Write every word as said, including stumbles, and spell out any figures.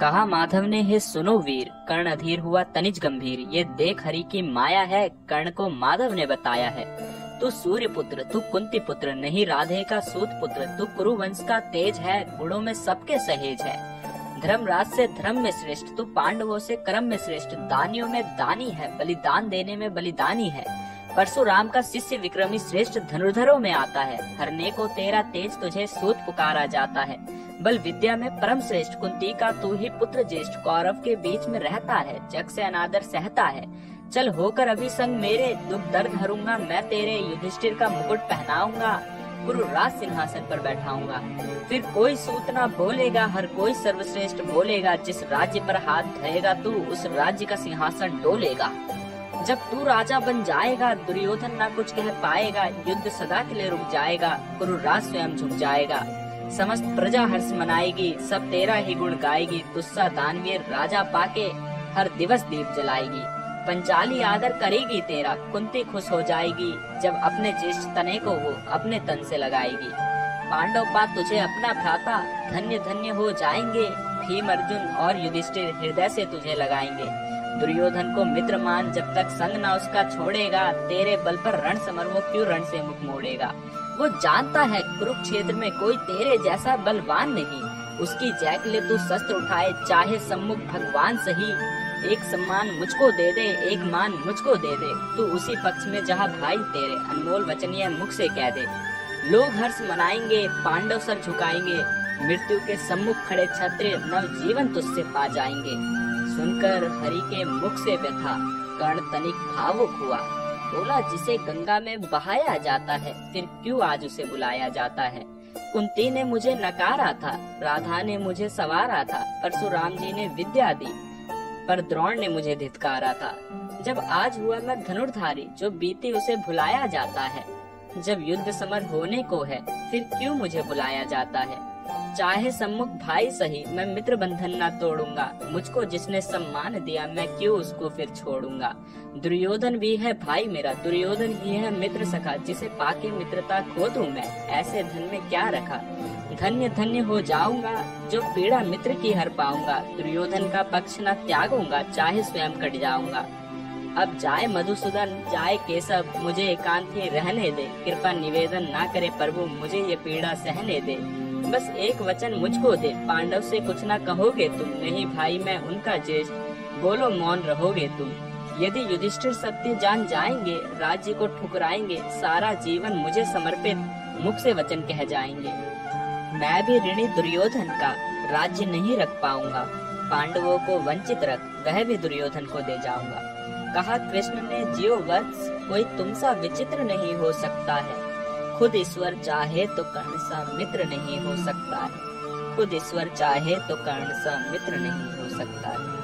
कहा माधव ने, हे सुनो वीर, कर्ण अधीर हुआ तनिज गंभीर। ये देख हरि की माया है, कर्ण को माधव ने बताया है। तू सूर्य पुत्र, तू कुंती पुत्र, नहीं राधे का सूत पुत्र। तू कुरुवंश का तेज है, गुणों में सबके सहेज है। धर्मराज से धर्म में श्रेष्ठ, तू पांडवों से कर्म में श्रेष्ठ। दानियों में दानी है, बलिदान देने में बलिदानी है। परशुराम का शिष्य विक्रमी श्रेष्ठ, धनुर्धरों में आता है। हरने को तेरा तेज, तुझे सूत पुकारा जाता है। बल विद्या में परम श्रेष्ठ, कुंती का तू ही पुत्र ज्येष्ठ। कौरव के बीच में रहता है, जग से अनादर सहता है। चल होकर अभी संग मेरे, दुख दर्द हरूंगा मैं तेरे। युधिष्ठिर का मुकुट पहनाऊंगा, गुरु राज सिंहासन पर बैठाऊंगा। फिर कोई सूत ना बोलेगा, हर कोई सर्वश्रेष्ठ बोलेगा। जिस राज्य पर हाथ धरेगा तू, उस राज्य का सिंहासन डोलेगा। जब तू राजा बन जाएगा, दुर्योधन ना कुछ कह पाएगा। युद्ध सदा के लिए रुक जाएगा, गुरु राज स्वयं झुक जाएगा। समस्त प्रजा हर्ष मनाएगी, सब तेरा ही गुण गाएगी। तुस्सा दानवीर राजा पाके, हर दिवस दीप जलाएगी। पंचाली आदर करेगी तेरा, कुंती खुश हो जाएगी। जब अपने ज्येष्ठ तने को वो अपने तन से लगाएगी। पांडव पा तुझे अपना भ्राता, धन्य धन्य हो जाएंगे। भीम अर्जुन और युधिष्ठिर हृदय से तुझे लगाएंगे। दुर्योधन को मित्र मान, जब तक संग ना उसका छोड़ेगा। तेरे बल पर रण समर वो क्यों रण से मुख मोड़ेगा। वो जानता है कुरुक्षेत्र में कोई तेरे जैसा बलवान नहीं। उसकी जय के लिए तू शस्त्र उठाए, चाहे सम्मुख भगवान सही। एक सम्मान मुझको दे दे, एक मान मुझको दे दे। तू उसी पक्ष में जहाँ भाई तेरे, अनमोल वचन यह मुख से कह दे। लोग हर्ष मनाएंगे, पांडव सर झुकाएंगे। मृत्यु के सम्मुख खड़े क्षत्रिय, नव जीवन तुझसे पा जाएंगे। सुनकर हरि के मुख से व्यथा, कर्ण तनिक भावुक हुआ। बोला, जिसे गंगा में बहाया जाता है, फिर क्यों आज उसे बुलाया जाता है। कुंती ने मुझे नकारा था, राधा ने मुझे सवारा था। परशुराम जी ने विद्या दी, पर द्रोण ने मुझे धित्कारा था। जब आज हुआ मैं धनुर्धारी, जो बीती उसे भुलाया जाता है। जब युद्ध समर होने को है, फिर क्यों मुझे बुलाया जाता है। चाहे सम्मुख भाई सही, मैं मित्र बंधन ना तोड़ूंगा। मुझको जिसने सम्मान दिया, मैं क्यों उसको फिर छोड़ूंगा। दुर्योधन भी है भाई मेरा, दुर्योधन ही है मित्र सखा। जिसे पाके मित्रता खो दूं मैं, ऐसे धन में क्या रखा। धन्य धन्य हो जाऊंगा, जो पीड़ा मित्र की हर पाऊंगा। दुर्योधन का पक्ष न त्यागूंगा, चाहे स्वयं कट जाऊंगा। अब जाए मधुसूदन, जाए केशव, मुझे एकांत ही रहने दे। कृपा निवेदन ना करे प्रभु, मुझे ये पीड़ा सहने दे। बस एक वचन मुझको दे, पांडव से कुछ ना कहोगे तुम। नहीं भाई मैं उनका ज्येष्ठ, बोलो मौन रहोगे तुम। यदि युधिष्ठिर सत्य जान जाएंगे, राज्य को ठुकराएंगे। सारा जीवन मुझे समर्पित, मुख से वचन कह जाएंगे। मैं भी ऋणी दुर्योधन का, राज्य नहीं रख पाऊंगा। पांडवों को वंचित रख, वह भी दुर्योधन को दे जाऊंगा। कहा कृष्ण ने, जियो वत्स, कोई तुमसा विचित्र नहीं हो सकता है। खुद ईश्वर चाहे तो कर्ण सा मित्र नहीं हो सकता है। खुद ईश्वर चाहे तो कर्ण सा मित्र नहीं हो सकता है।